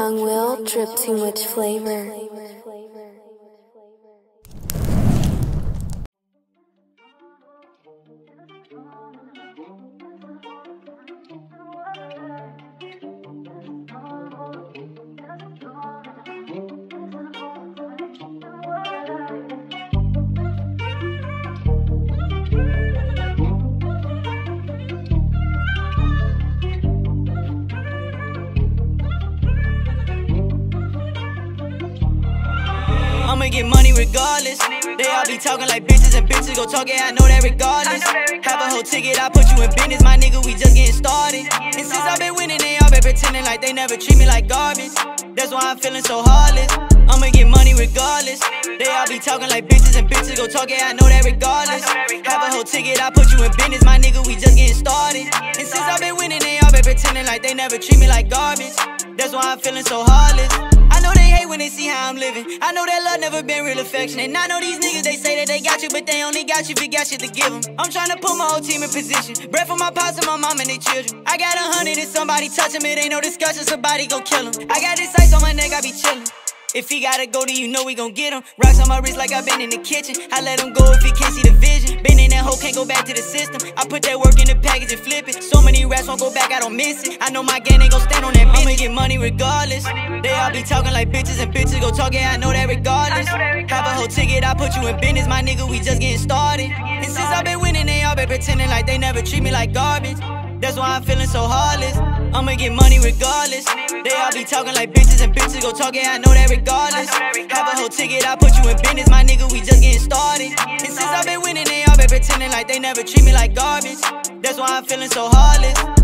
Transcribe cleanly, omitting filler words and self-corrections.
tongue will drip too much flavor. I'ma get money regardless. They all be talking like bitches and bitches go talk, yeah, I know that regardless. Have a whole ticket, I put you in business, my nigga, we just getting started. And since I've been winning, they all been pretending like they never treat me like garbage. That's why I'm feeling so heartless. I'ma get money regardless. They all be talking like bitches and bitches go talk, yeah, I know that regardless. Have a whole ticket, I put you in business, my nigga, we just getting started. And since I've been winning, they all been pretending like they never treat me like garbage. That's why I'm feeling so heartless. I know they hate when they see how I'm living. I know that love never been real affection. And I know these niggas, they say that they got you, but they only got you if you got shit to give them. I'm tryna put my whole team in position. Bread for my pops and my mom and their children. I got 100 and somebody touch them, it ain't no discussion, somebody go kill them. I got this ice on my neck, I be chillin'. If he gotta go, then you know we gon' get him. Rocks on my wrist like I been in the kitchen. I let him go if he can't see the vision. Been in that hole, can't go back to the system. I put that work in the package and flip it. So many raps won't go back, I don't miss it. I know my gang ain't gon' stand on that bitch. I'ma get money regardless. They all be talking like bitches and bitches go talk, yeah, I know that regardless. Have a whole ticket, I put you in business, my nigga, we just getting started. And since I've been winning, they all been pretending like they never treat me like garbage. That's why I'm feeling so heartless. I'ma get money regardless. They all be talking like bitches and bitches go talk, yeah, I know that regardless. Have a whole ticket, I put you in business, my nigga, we just getting started. And since I've been winning, they all been pretending like they never treat me like garbage. That's why I'm feeling so heartless.